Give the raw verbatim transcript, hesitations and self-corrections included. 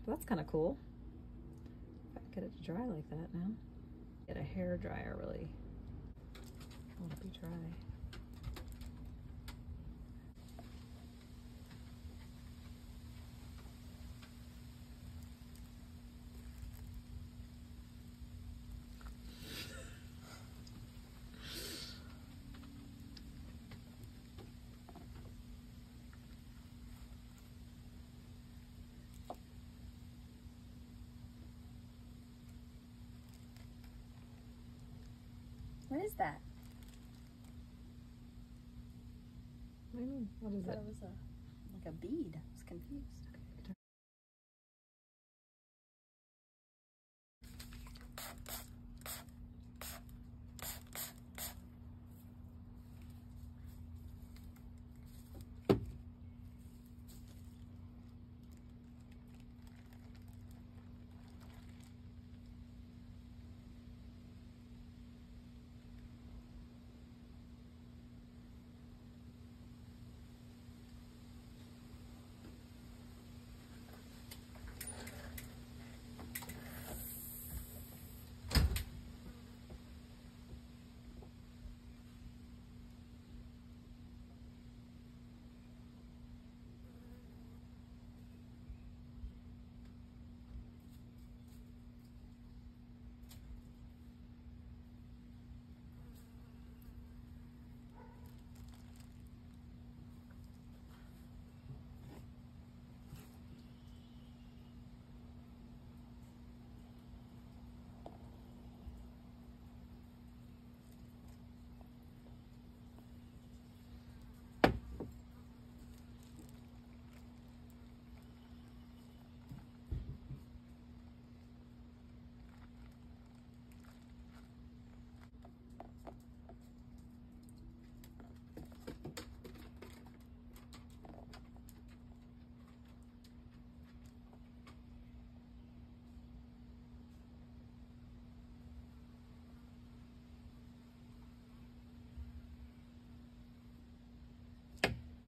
That's kind of cool. If I could get it to dry like that now. Get a hair dryer really. I want it to be dry. What is that? What do you mean? What is I thought it? it was a like a bead. I was confused.